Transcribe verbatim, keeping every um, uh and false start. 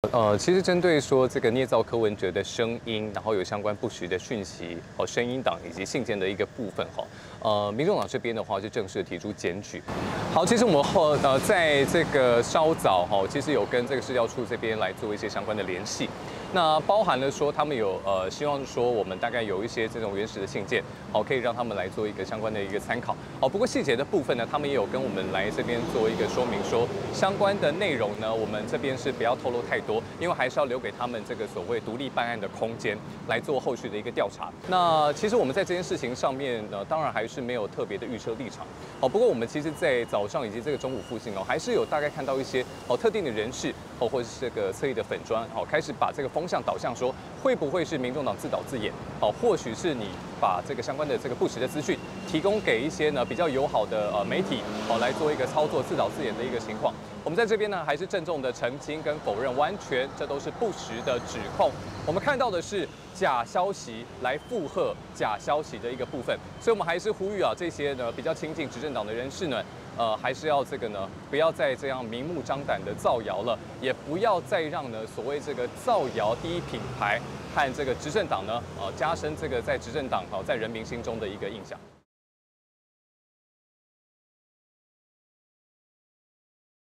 呃，其实针对说这个捏造柯文哲的声音，然后有相关不实的讯息，哦，声音档以及信件的一个部分哈，呃，民众党这边的话就正式提出检举。好，其实我们后呃在这个稍早哈，其实有跟这个市调处这边来做一些相关的联系。那包含了说，他们有呃希望说我们大概有一些这种原始的信件，好，可以让他们来做一个相关的一个参考。好，不过细节的部分呢，他们也有跟我们来这边做一个说明，说相关的内容呢，我们这边是不要透露太多，因为还是要留给他们这个所谓独立办案的空间来做后续的一个调查。那其实我们在这件事情上面呢，当然还是没有特别的预测立场。好，不过我们其实在早上以及这个中午附近哦，还是有大概看到一些哦特定的人士哦，或者是这个侧翼的粉砖哦，开始把这个风向导向说，会不会是民众党自导自演？哦，或许是你把这个相关的这个不实的资讯提供给一些呢比较友好的呃媒体哦来做一个操作自导自演的一个情况。我们在这边呢，还是郑重的澄清跟否认，完全这都是不实的指控。我们看到的是假消息来附和假消息的一个部分，所以我们还是呼吁啊，这些呢比较亲近执政党的人士呢，呃，还是要这个呢，不要再这样明目张胆的造谣了，也不要再让呢所谓这个造谣第一品牌和这个执政党呢，呃，加深这个在执政党哦在人民心中的一个印象。